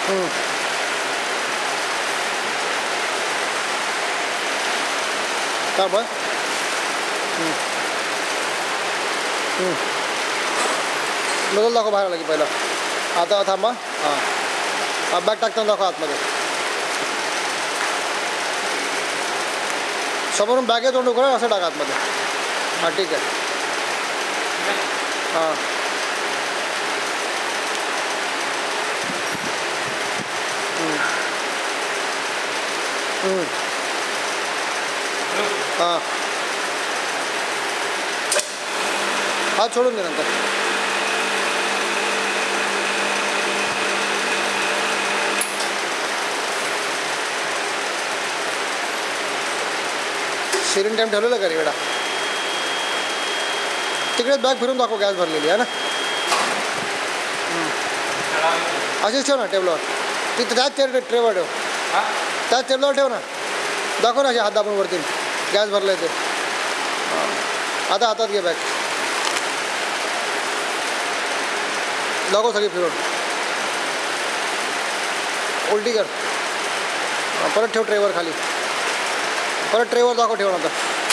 थांब. नजल दाखव बाहेर आला की पहिला. आता थांबा. हां बॅग टाकताना दाखव आतमध्ये. समोरून बॅगे तोंड उघड असं टाका आतमध्ये. हां ठीक आहे. हां हां हात सोडून दे नंतर. सिरिंग टाईम ठेवलेलं का रे वेळा. तिकडेच बॅग फिरून दाखव गॅस भरलेली आहे ना. अशीच ठेव ना टेबलवर. तिथं त्याच ट्रेवर ठेव. त्याच टेबलवर ठेव ना. दाखव ना असे हात दाबून वरती गॅस भरलं आहे ते. आता हातात घे बॅग. दाखव सगळी फिरून. उलटी कर. परत ठेव ट्रेवर खाली. परत ट्रेवर दाखव ठेव नंतर.